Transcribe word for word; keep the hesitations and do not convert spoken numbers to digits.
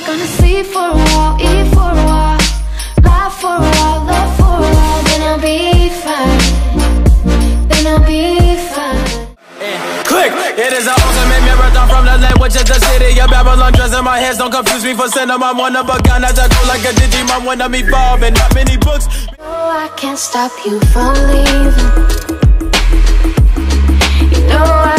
Gonna sleep for a while, eat for a while, laugh for a while, love for a while. Then I'll be fine, then I'll be fine. Click! It is an ultimate marathon from the land, which is the city of Babylon. Dress in my hands, don't confuse me for cinema. I'm one of a kind as I go like a Digimon. One of me evolving, not many books. No, I can't stop you from leaving. You know I